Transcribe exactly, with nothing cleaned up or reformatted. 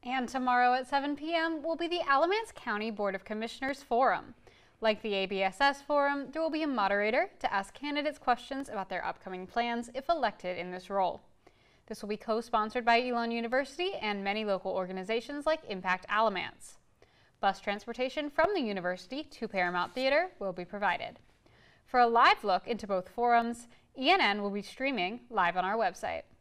And tomorrow at seven p m will be the Alamance County Board of Commissioners Forum. Like the A B S S Forum, there will be a moderator to ask candidates questions about their upcoming plans if elected in this role. This will be co-sponsored by Elon University and many local organizations like Impact Alamance. Bus transportation from the university to Paramount Theater will be provided. For a live look into both forums, E N N will be streaming live on our website.